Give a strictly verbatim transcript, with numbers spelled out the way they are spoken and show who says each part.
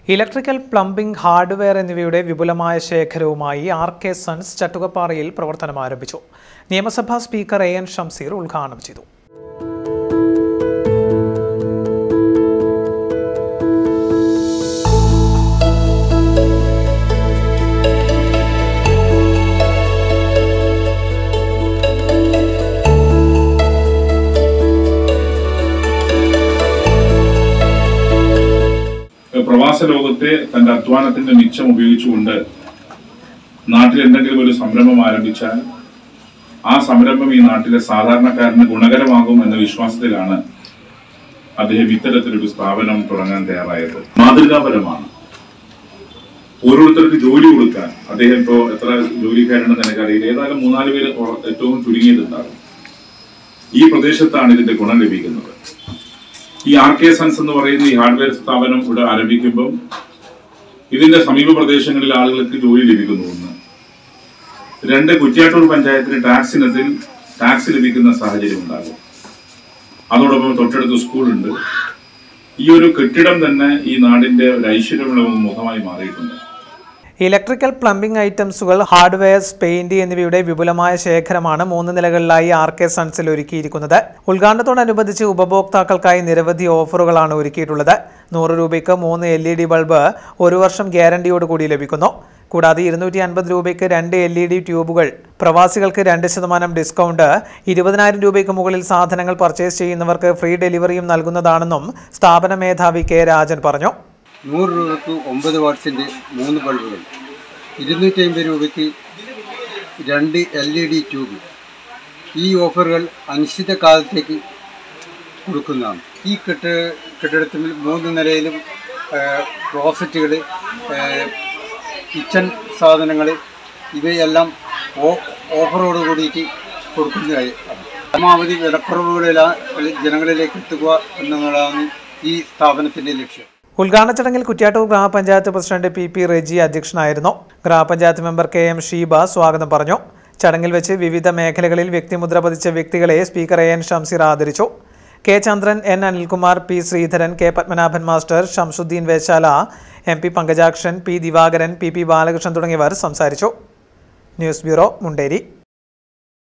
Speaker 1: Electrical, plumbing, hardware എന്നിവയുടെ വിപുലമായ ശേഖരവുമായി ആർ കെ സൺസ് ചട്ടുകപ്പാറയിൽ പ്രവർത്തനം ആരംഭിച്ചു. നിയമസഭാ സ്പീക്കർ എ എൻ ഷംസീർ ഉദ്ഘാടനം ചെയ്തു.
Speaker 2: പ്രവാസ ലോകത്തെ തന്റെ അധ്വാനത്തിന്റെ മിച്ചം ഉപയോഗിച്ചുകൊണ്ട് നാട്ടിൽ എന്തെങ്കിലും ഒരു സംരംഭം ആരംഭിച്ചാൽ ആ സംരംഭം ഈ നാട്ടിലെ സാധാരണക്കാരന് ഗുണകരമാകും എന്ന വിശ്വാസത്തിലാണ് അദ്ദേഹം ഇത്തരത്തിലൊരു സ്ഥാപനം തുടങ്ങാൻ തയ്യാറായത്. മാതൃകാപരമാണ്. ഓരോരുത്തർക്ക് ജോലി കൊടുക്കാൻ അദ്ദേഹം ഇപ്പോൾ എത്ര ജോലിക്കാരുണ്ടെന്ന് എനിക്കറിയില്ല, ഏതായാലും മൂന്നാല് പേര് ഏറ്റവും ചുരുങ്ങിയതുണ്ടാകും. ഈ പ്രദേശത്താണ് ഇതിന്റെ ഗുണം ലഭിക്കുന്നത്. ഈ ആർ കെ സൺസ് എന്ന് പറയുന്ന ഈ ഹാർഡ്വെയർ സ്ഥാപനം ഇവിടെ ആരംഭിക്കുമ്പോൾ ഇതിന്റെ സമീപ പ്രദേശങ്ങളിൽ ആളുകൾക്ക് ജോലി ലഭിക്കുന്നു. ഒന്ന് രണ്ട്, കുറ്റ്യാട്ടൂർ പഞ്ചായത്തിന് ടാക്സ് ഇനത്തിൽ ടാക്സ് ലഭിക്കുന്ന സാഹചര്യം ഉണ്ടാകും. അതോടൊപ്പം തൊട്ടടുത്ത് സ്കൂളുണ്ട്. ഈ ഒരു കെട്ടിടം തന്നെ ഈ നാടിന്റെ ഒരു ഐശ്വര്യമുള്ള മുഖമായി മാറിയിട്ടുണ്ട്.
Speaker 1: ഇലക്ട്രിക്കൽ, പ്ലംബിംഗ് ഐറ്റംസുകൾ, ഹാർഡ്വെയർസ്, പെയിന്റ് എന്നിവയുടെ വിപുലമായ ശേഖരമാണ് മൂന്ന് നിലകളിലായി ആർ കെ സൺസിൽ ഒരുക്കിയിരിക്കുന്നത്. ഉദ്ഘാടനത്തോടനുബന്ധിച്ച് ഉപഭോക്താക്കൾക്കായി നിരവധി ഓഫറുകളാണ് ഒരുക്കിയിട്ടുള്ളത്. നൂറ് രൂപയ്ക്ക് മൂന്ന് എൽ ഇ ഡി ബൾബ് ഒരു വർഷം ഗ്യാരണ്ടിയോടുകൂടി ലഭിക്കുന്നു. കൂടാതെ ഇരുന്നൂറ്റി അൻപത് രൂപയ്ക്ക് രണ്ട് എൽ ഇ ഡി ട്യൂബുകൾ, പ്രവാസികൾക്ക് രണ്ട് ശതമാനം ഡിസ്കൗണ്ട്, ഇരുപതിനായിരം രൂപയ്ക്ക് മുകളിൽ സാധനങ്ങൾ പർച്ചേസ് ചെയ്യുന്നവർക്ക് ഫ്രീ ഡെലിവറിയും നൽകുന്നതാണെന്നും സ്ഥാപന മേധാവി കെ രാജൻ പറഞ്ഞു.
Speaker 3: നൂറ് രൂപയ്ക്ക് ഒമ്പത് വാട്ട്സിൻ്റെ മൂന്ന് ബൾബുകൾ, ഇരുന്നൂറ്റി അമ്പത് രൂപയ്ക്ക് രണ്ട് എൽ ഇ ഡി ട്യൂബ്. ഈ ഓഫറുകൾ അനിശ്ചിതകാലത്തേക്ക് കൊടുക്കുന്നതാണ്. ഈ കെട്ട കെട്ടിടത്തിൽ മൂന്ന് നിലയിലും ക്ലോസറ്റുകൾ, കിച്ചൺ സാധനങ്ങൾ ഇവയെല്ലാം ഓഫറോട് കൂടിയിട്ട് കൊടുക്കുന്നതായി. പരമാവധി വിലക്കുറവുകളിൽ ജനങ്ങളിലേക്ക് എത്തുക എന്നുള്ളതാണ് ഈ സ്ഥാപനത്തിൻ്റെ ലക്ഷ്യം.
Speaker 1: ഉദ്ഘാടന ചടങ്ങിൽ കുറ്റ്യാട്ടൂർ ഗ്രാമപഞ്ചായത്ത് പ്രസിഡന്റ് പി പി റെജി അധ്യക്ഷനായിരുന്നു. ഗ്രാമപഞ്ചായത്ത് മെമ്പർ കെ എം ഷീബ സ്വാഗതം പറഞ്ഞു. ചടങ്ങിൽ വെച്ച് വിവിധ മേഖലകളിൽ വ്യക്തിമുദ്ര പതിച്ച വ്യക്തികളെ സ്പീക്കർ എ എൻ ഷംസീർ ആദരിച്ചു. K Chandran, N Anilkumar, P Sreedharan, K Padmanabhan master, Shamsuddin Veshala, M P Pankajakshan, P Divakaran, P P Balakrishnan തുടങ്ങിയവർ സംസാരിച്ചു. News bureau, Munderi.